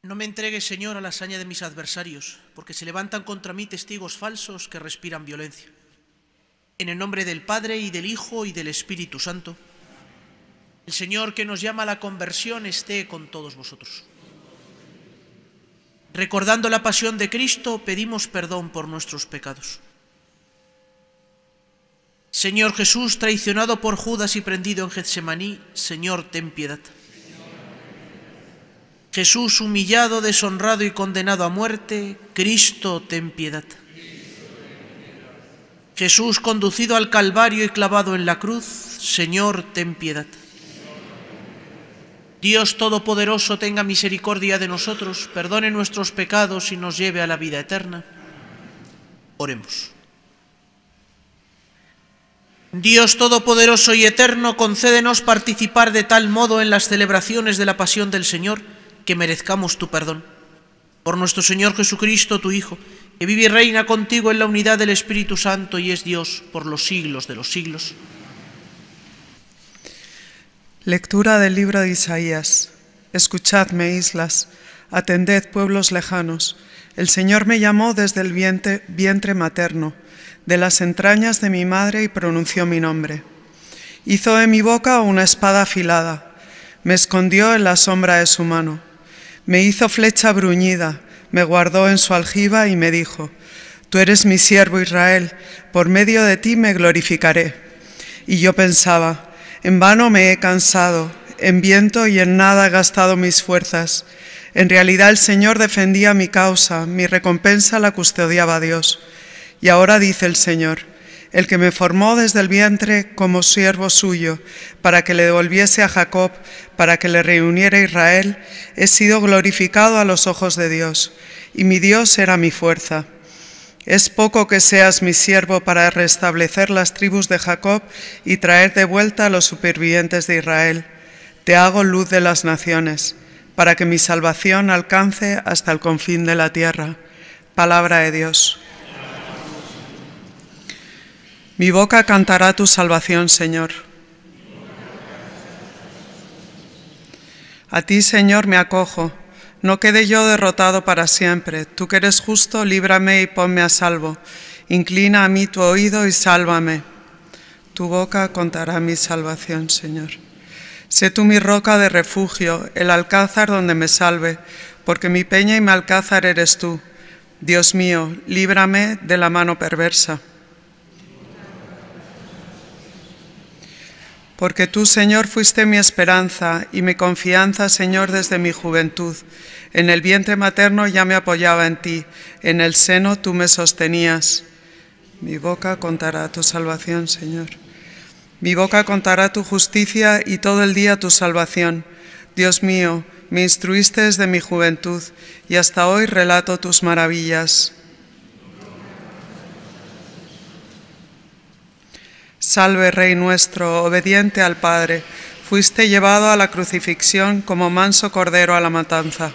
No me entregues, Señor, a la hazaña de mis adversarios, porque se levantan contra mí testigos falsos que respiran violencia. En el nombre del Padre, y del Hijo, y del Espíritu Santo, el Señor que nos llama a la conversión esté con todos vosotros. Recordando la pasión de Cristo, pedimos perdón por nuestros pecados. Señor Jesús, traicionado por Judas y prendido en Getsemaní, Señor, ten piedad. Jesús, humillado, deshonrado y condenado a muerte, Cristo, ten piedad. Jesús, conducido al Calvario y clavado en la cruz, Señor, ten piedad. Dios Todopoderoso, tenga misericordia de nosotros, perdone nuestros pecados y nos lleve a la vida eterna. Oremos. Dios Todopoderoso y Eterno, concédenos participar de tal modo en las celebraciones de la pasión del Señor que merezcamos tu perdón. Por nuestro Señor Jesucristo, tu Hijo, que vive y reina contigo en la unidad del Espíritu Santo y es Dios por los siglos de los siglos. Lectura del libro de Isaías. Escuchadme, islas, atended, pueblos lejanos. El Señor me llamó desde el vientre materno, de las entrañas de mi madre, y pronunció mi nombre. Hizo de mi boca una espada afilada, me escondió en la sombra de su mano. Me hizo flecha bruñida, me guardó en su aljiba y me dijo: Tú eres mi siervo Israel, por medio de ti me glorificaré. Y yo pensaba: en vano me he cansado, en viento y en nada he gastado mis fuerzas. En realidad el Señor defendía mi causa, mi recompensa la custodiaba Dios. Y ahora dice el Señor: el que me formó desde el vientre como siervo suyo, para que le devolviese a Jacob, para que le reuniera a Israel, he sido glorificado a los ojos de Dios, y mi Dios era mi fuerza. Es poco que seas mi siervo para restablecer las tribus de Jacob y traer de vuelta a los supervivientes de Israel. Te hago luz de las naciones, para que mi salvación alcance hasta el confín de la tierra. Palabra de Dios. Mi boca cantará tu salvación, Señor. A ti, Señor, me acojo. No quede yo derrotado para siempre. Tú que eres justo, líbrame y ponme a salvo. Inclina a mí tu oído y sálvame. Tu boca contará mi salvación, Señor. Sé tú mi roca de refugio, el alcázar donde me salve, porque mi peña y mi alcázar eres tú. Dios mío, líbrame de la mano perversa. Porque tú, Señor, fuiste mi esperanza y mi confianza, Señor, desde mi juventud. En el vientre materno ya me apoyaba en ti, en el seno tú me sostenías. Mi boca contará tu salvación, Señor. Mi boca contará tu justicia y todo el día tu salvación. Dios mío, me instruiste desde mi juventud y hasta hoy relato tus maravillas. Salve, Rey nuestro, obediente al Padre, fuiste llevado a la crucifixión como manso cordero a la matanza.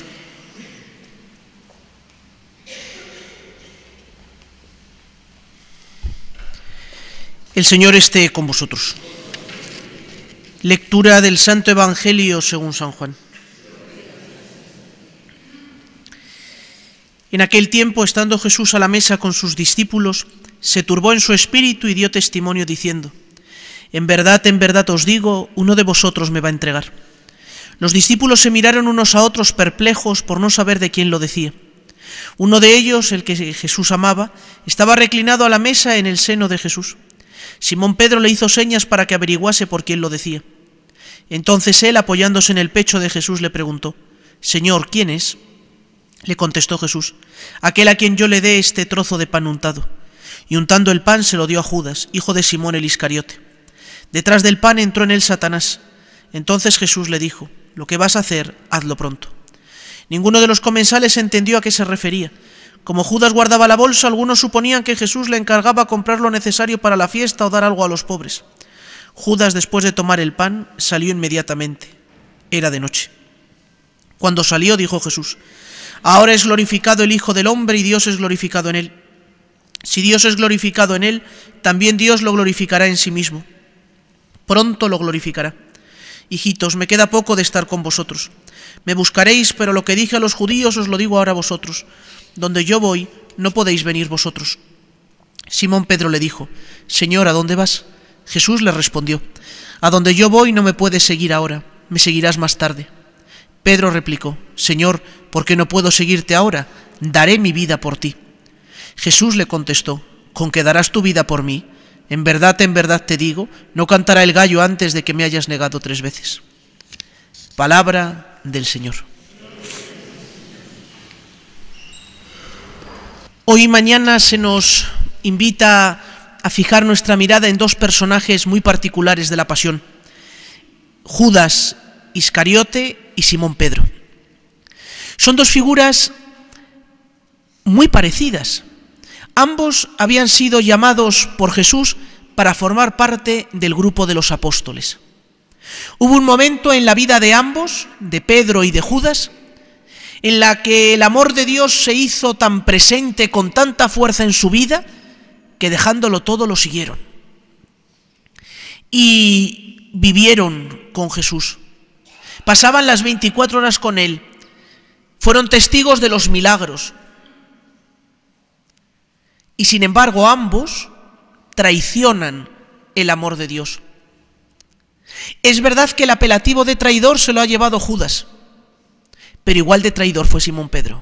El Señor esté con vosotros. Lectura del Santo Evangelio según San Juan. En aquel tiempo, estando Jesús a la mesa con sus discípulos, se turbó en su espíritu y dio testimonio diciendo: en verdad os digo, uno de vosotros me va a entregar. Los discípulos se miraron unos a otros perplejos por no saber de quién lo decía. Uno de ellos, el que Jesús amaba, estaba reclinado a la mesa en el seno de Jesús. Simón Pedro le hizo señas para que averiguase por quién lo decía. Entonces él, apoyándose en el pecho de Jesús, le preguntó: Señor, ¿quién es? Le contestó Jesús: aquel a quien yo le dé este trozo de pan untado. Y untando el pan se lo dio a Judas, hijo de Simón el Iscariote. Detrás del pan entró en él Satanás. Entonces Jesús le dijo: lo que vas a hacer, hazlo pronto. Ninguno de los comensales entendió a qué se refería. Como Judas guardaba la bolsa, algunos suponían que Jesús le encargaba comprar lo necesario para la fiesta o dar algo a los pobres. Judas, después de tomar el pan, salió inmediatamente. Era de noche. Cuando salió, dijo Jesús: ahora es glorificado el Hijo del Hombre y Dios es glorificado en él. Si Dios es glorificado en él, también Dios lo glorificará en sí mismo. Pronto lo glorificará. Hijitos, me queda poco de estar con vosotros. Me buscaréis, pero lo que dije a los judíos os lo digo ahora a vosotros. Donde yo voy, no podéis venir vosotros. Simón Pedro le dijo: Señor, ¿a dónde vas? Jesús le respondió: A donde yo voy no me puedes seguir ahora, me seguirás más tarde. Pedro replicó: Señor, ¿por qué no puedo seguirte ahora? Daré mi vida por ti. Jesús le contestó: ¿Con qué darás tu vida por mí? En verdad te digo, no cantará el gallo antes de que me hayas negado 3 veces. Palabra del Señor. Hoy y mañana se nos invita a fijar nuestra mirada en 2 personajes muy particulares de la Pasión: Judas Iscariote y Simón Pedro. Son 2 figuras muy parecidas. Ambos habían sido llamados por Jesús para formar parte del grupo de los apóstoles. Hubo un momento en la vida de ambos, de Pedro y de Judas, en la que el amor de Dios se hizo tan presente, con tanta fuerza en su vida, que dejándolo todo lo siguieron. Y vivieron con Jesús. Pasaban las 24 horas con Él. Fueron testigos de los milagros. Y sin embargo, ambos traicionan el amor de Dios. Es verdad que el apelativo de traidor se lo ha llevado Judas, pero igual de traidor fue Simón Pedro.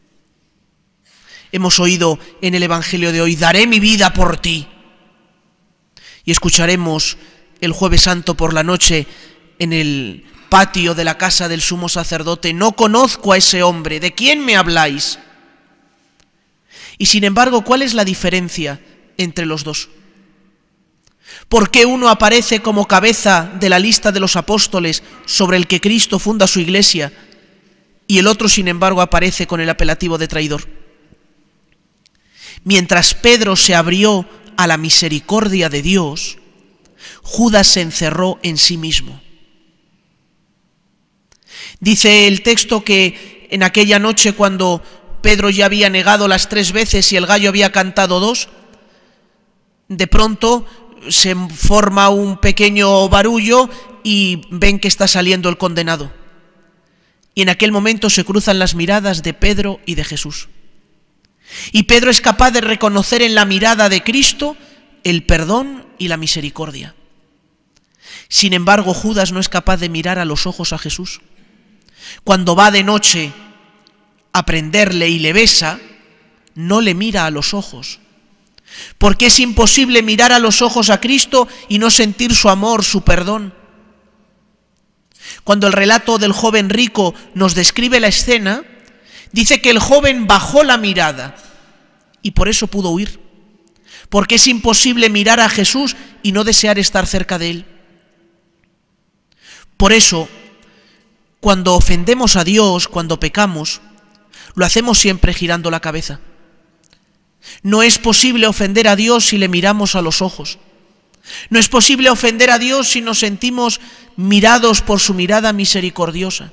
Hemos oído en el Evangelio de hoy: daré mi vida por ti. Y escucharemos el Jueves Santo por la noche en el patio de la casa del sumo sacerdote: no conozco a ese hombre, ¿de quién me habláis? Y sin embargo, ¿cuál es la diferencia entre los 2? ¿Por qué uno aparece como cabeza de la lista de los apóstoles sobre el que Cristo funda su iglesia y el otro, sin embargo, aparece con el apelativo de traidor? Mientras Pedro se abrió a la misericordia de Dios, Judas se encerró en sí mismo. Dice el texto que en aquella noche, cuando Pedro ya había negado las 3 veces y el gallo había cantado 2, de pronto se forma un pequeño barullo y ven que está saliendo el condenado. Y en aquel momento se cruzan las miradas de Pedro y de Jesús. Y Pedro es capaz de reconocer en la mirada de Cristo el perdón y la misericordia. Sin embargo, Judas no es capaz de mirar a los ojos a Jesús. Cuando va de noche a prenderle y le besa, no le mira a los ojos, porque es imposible mirar a los ojos a Cristo y no sentir su amor, su perdón. Cuando el relato del joven rico nos describe la escena, dice que el joven bajó la mirada y por eso pudo huir, porque es imposible mirar a Jesús y no desear estar cerca de Él. Por eso, cuando ofendemos a Dios, cuando pecamos, lo hacemos siempre girando la cabeza. No es posible ofender a Dios si le miramos a los ojos. No es posible ofender a Dios si nos sentimos mirados por su mirada misericordiosa.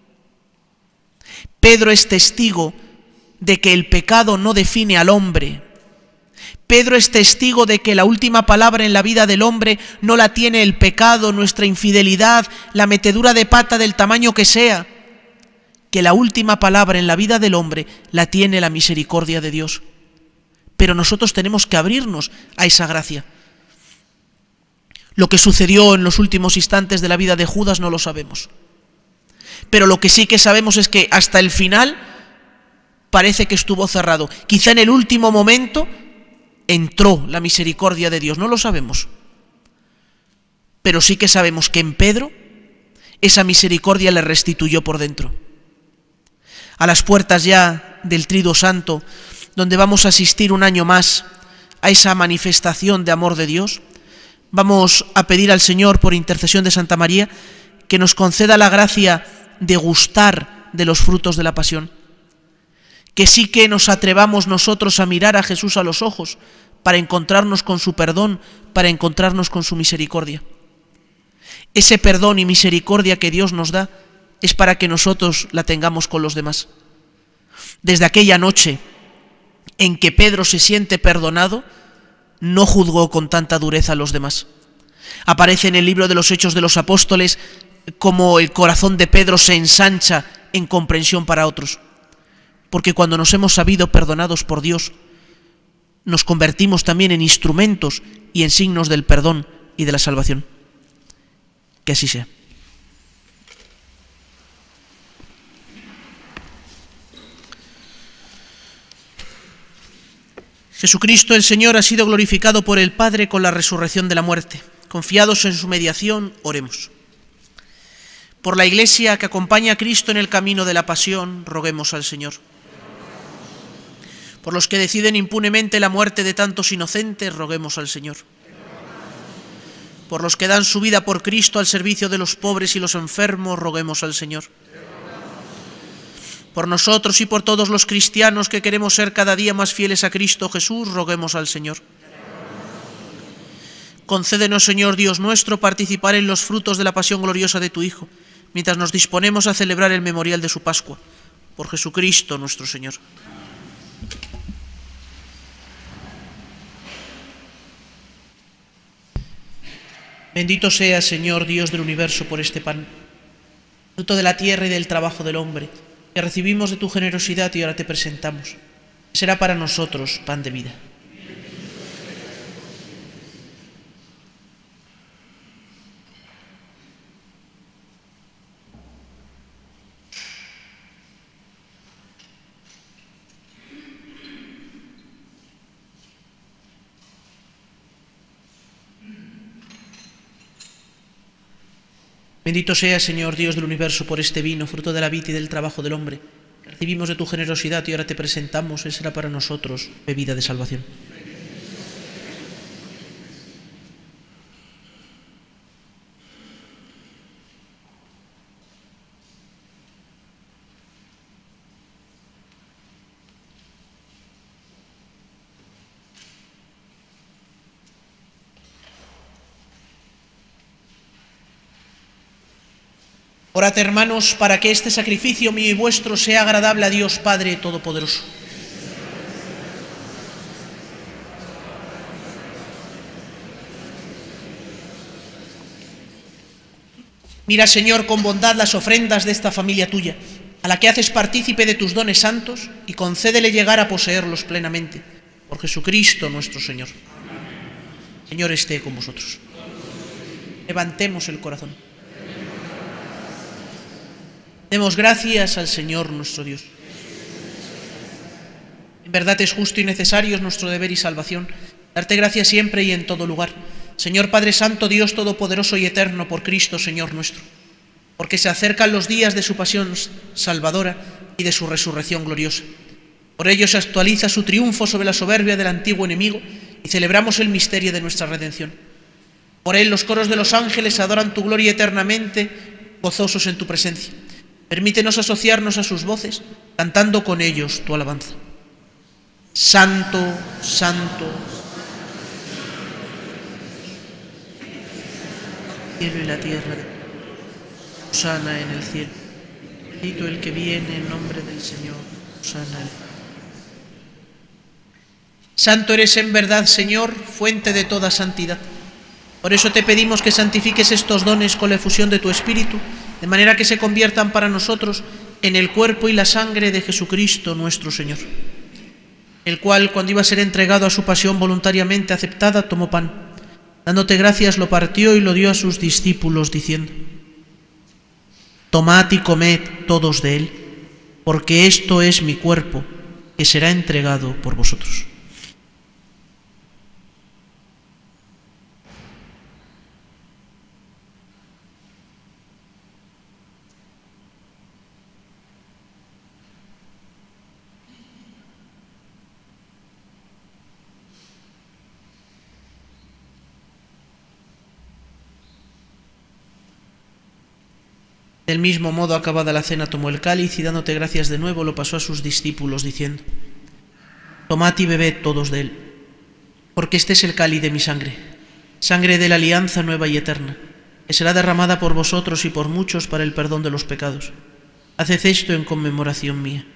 Pedro es testigo de que el pecado no define al hombre. Pedro es testigo de que la última palabra en la vida del hombre no la tiene el pecado, nuestra infidelidad, la metedura de pata del tamaño que sea. Que la última palabra en la vida del hombre la tiene la misericordia de Dios. Pero nosotros tenemos que abrirnos a esa gracia. Lo que sucedió en los últimos instantes de la vida de Judas no lo sabemos. Pero lo que sí que sabemos es que hasta el final parece que estuvo cerrado. Quizá en el último momento entró la misericordia de Dios, no lo sabemos. Pero sí que sabemos que en Pedro esa misericordia le restituyó por dentro. A las puertas ya del Tríduo Santo, donde vamos a asistir un año más a esa manifestación de amor de Dios, vamos a pedir al Señor, por intercesión de Santa María, que nos conceda la gracia de gustar de los frutos de la pasión. Que sí que nos atrevamos nosotros a mirar a Jesús a los ojos para encontrarnos con su perdón, para encontrarnos con su misericordia. Ese perdón y misericordia que Dios nos da es para que nosotros la tengamos con los demás. Desde aquella noche en que Pedro se siente perdonado, no juzgó con tanta dureza a los demás. Aparece en el libro de los Hechos de los Apóstoles como el corazón de Pedro se ensancha en comprensión para otros. Porque cuando nos hemos sabido perdonados por Dios, nos convertimos también en instrumentos y en signos del perdón y de la salvación. Que así sea. Jesucristo el Señor ha sido glorificado por el Padre con la resurrección de la muerte. Confiados en su mediación, oremos. Por la Iglesia que acompaña a Cristo en el camino de la pasión, roguemos al Señor. Por los que deciden impunemente la muerte de tantos inocentes, roguemos al Señor. Por los que dan su vida por Cristo al servicio de los pobres y los enfermos, roguemos al Señor. Por nosotros y por todos los cristianos que queremos ser cada día más fieles a Cristo Jesús, roguemos al Señor. Concédenos, Señor Dios nuestro, participar en los frutos de la pasión gloriosa de tu Hijo, mientras nos disponemos a celebrar el memorial de su Pascua. Por Jesucristo nuestro Señor. Bendito sea, Señor Dios del universo, por este pan, fruto de la tierra y del trabajo del hombre, que recibimos de tu generosidad y ahora te presentamos. Será para nosotros pan de vida. Bendito sea, Señor Dios del universo, por este vino, fruto de la vid y del trabajo del hombre. Recibimos de tu generosidad y ahora te presentamos, él será para nosotros bebida de salvación. Orad, hermanos, para que este sacrificio mío y vuestro sea agradable a Dios Padre Todopoderoso. Mira, Señor, con bondad las ofrendas de esta familia tuya, a la que haces partícipe de tus dones santos, y concédele llegar a poseerlos plenamente. Por Jesucristo nuestro Señor. Señor, esté con vosotros. Levantemos el corazón. Demos gracias al Señor nuestro Dios. En verdad es justo y necesario, es nuestro deber y salvación, darte gracias siempre y en todo lugar, Señor Padre Santo, Dios Todopoderoso y Eterno, por Cristo, Señor nuestro, porque se acercan los días de su pasión salvadora y de su resurrección gloriosa. Por ello se actualiza su triunfo sobre la soberbia del antiguo enemigo y celebramos el misterio de nuestra redención. Por él los coros de los ángeles adoran tu gloria eternamente, gozosos en tu presencia. Permítenos asociarnos a sus voces, cantando con ellos tu alabanza. Santo, santo, cielo y la tierra, hosana en el cielo. Bendito el que viene en nombre del Señor, hosana. Santo eres en verdad, Señor, fuente de toda santidad. Por eso te pedimos que santifiques estos dones con la efusión de tu Espíritu, de manera que se conviertan para nosotros en el cuerpo y la sangre de Jesucristo nuestro Señor, el cual, cuando iba a ser entregado a su pasión voluntariamente aceptada, tomó pan. Dándote gracias, lo partió y lo dio a sus discípulos, diciendo: Tomad y comed todos de él, porque esto es mi cuerpo, que será entregado por vosotros. Del mismo modo, acabada la cena, tomó el cáliz y, dándote gracias de nuevo, lo pasó a sus discípulos, diciendo: Tomad y bebed todos de él, porque este es el cáliz de mi sangre, sangre de la alianza nueva y eterna, que será derramada por vosotros y por muchos para el perdón de los pecados. Haced esto en conmemoración mía.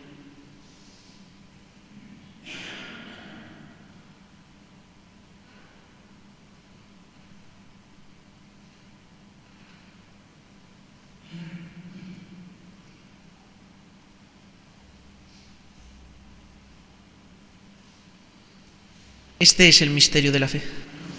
Este es el misterio de la fe.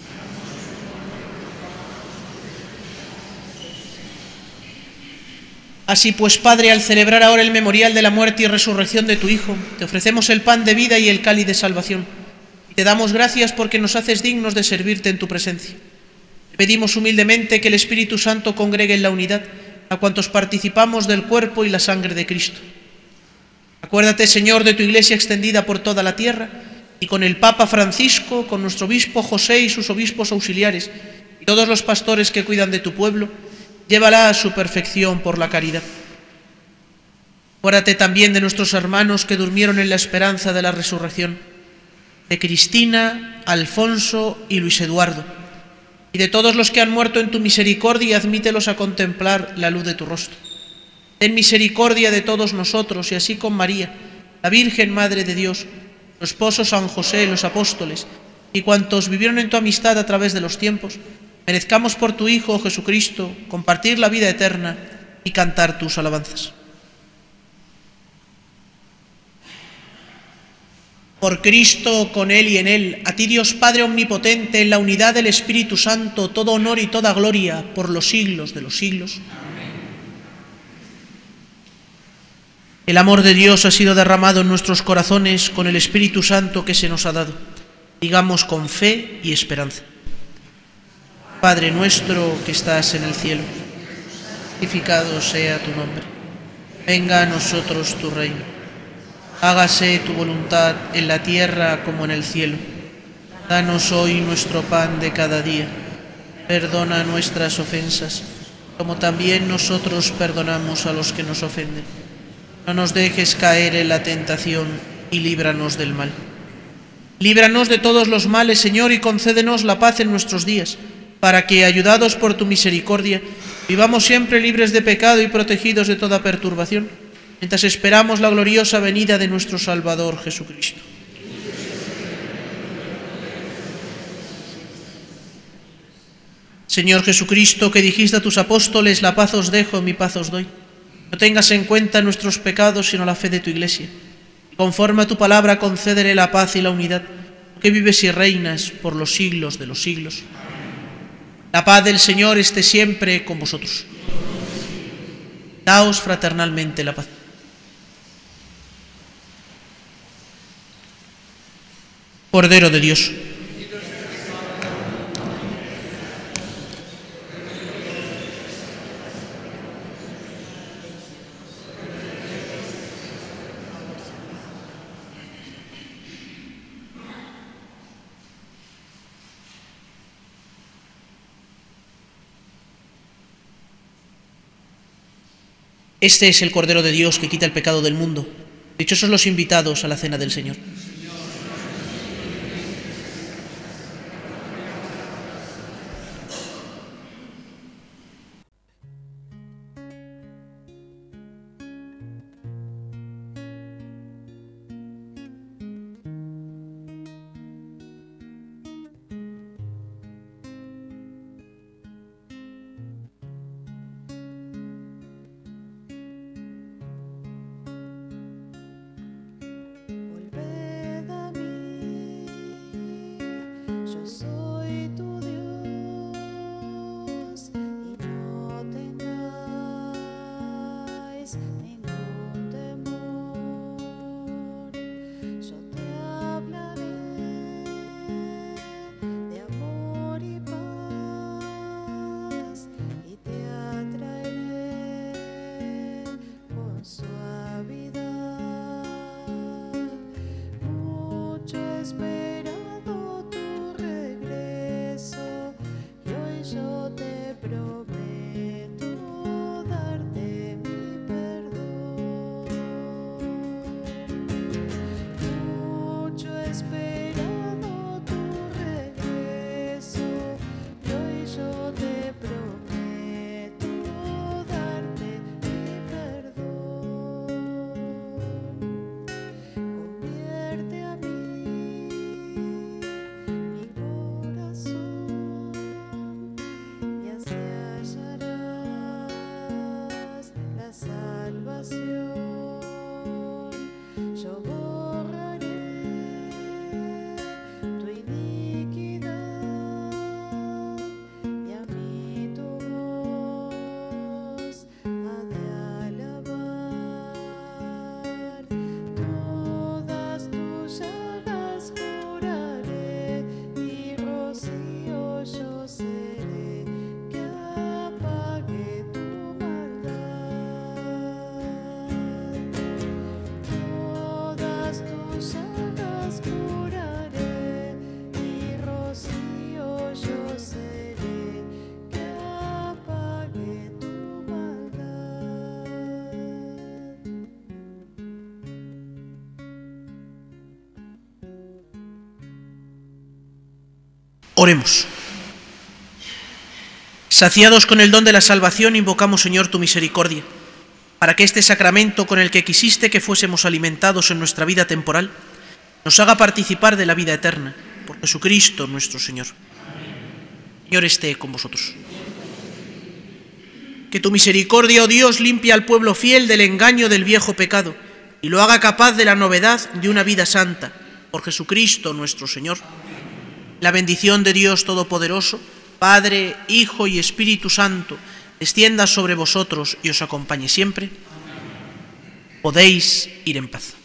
Así pues, Padre, al celebrar ahora el memorial de la muerte y resurrección de tu Hijo, te ofrecemos el pan de vida y el cáliz de salvación. Y te damos gracias porque nos haces dignos de servirte en tu presencia. Te pedimos humildemente que el Espíritu Santo congregue en la unidad a cuantos participamos del cuerpo y la sangre de Cristo. Acuérdate, Señor, de tu Iglesia extendida por toda la tierra, y con el Papa Francisco, con nuestro obispo José y sus obispos auxiliares, y todos los pastores que cuidan de tu pueblo, llévala a su perfección por la caridad. Acuérdate también de nuestros hermanos que durmieron en la esperanza de la resurrección, de Cristina, Alfonso y Luis Eduardo, y de todos los que han muerto en tu misericordia, admítelos a contemplar la luz de tu rostro. Ten misericordia de todos nosotros, y así con María, la Virgen Madre de Dios, tu esposo San José, los apóstoles, y cuantos vivieron en tu amistad a través de los tiempos, merezcamos por tu Hijo Jesucristo compartir la vida eterna y cantar tus alabanzas. Por Cristo, con Él y en Él, a ti Dios Padre Omnipotente, en la unidad del Espíritu Santo, todo honor y toda gloria por los siglos de los siglos. Amén. El amor de Dios ha sido derramado en nuestros corazones con el Espíritu Santo que se nos ha dado. Digamos con fe y esperanza. Padre nuestro que estás en el cielo, santificado sea tu nombre. Venga a nosotros tu reino. Hágase tu voluntad en la tierra como en el cielo. Danos hoy nuestro pan de cada día. Perdona nuestras ofensas, como también nosotros perdonamos a los que nos ofenden. No nos dejes caer en la tentación y líbranos del mal. Líbranos de todos los males, Señor, y concédenos la paz en nuestros días, para que, ayudados por tu misericordia, vivamos siempre libres de pecado y protegidos de toda perturbación, mientras esperamos la gloriosa venida de nuestro Salvador Jesucristo. Señor Jesucristo, que dijiste a tus apóstoles, la paz os dejo, mi paz os doy. No tengas en cuenta nuestros pecados, sino la fe de tu Iglesia. Conforme a tu palabra, concédele la paz y la unidad, que vives y reinas por los siglos de los siglos. La paz del Señor esté siempre con vosotros. Daos fraternalmente la paz. Cordero de Dios. Este es el Cordero de Dios que quita el pecado del mundo. Dichosos los invitados a la cena del Señor. Oremos. Saciados con el don de la salvación, invocamos, Señor, tu misericordia, para que este sacramento con el que quisiste que fuésemos alimentados en nuestra vida temporal, nos haga participar de la vida eterna, por Jesucristo nuestro Señor. Señor, esté con vosotros. Que tu misericordia, oh Dios, limpie al pueblo fiel del engaño del viejo pecado y lo haga capaz de la novedad de una vida santa, por Jesucristo nuestro Señor. La bendición de Dios Todopoderoso, Padre, Hijo y Espíritu Santo, descienda sobre vosotros y os acompañe siempre. Podéis ir en paz.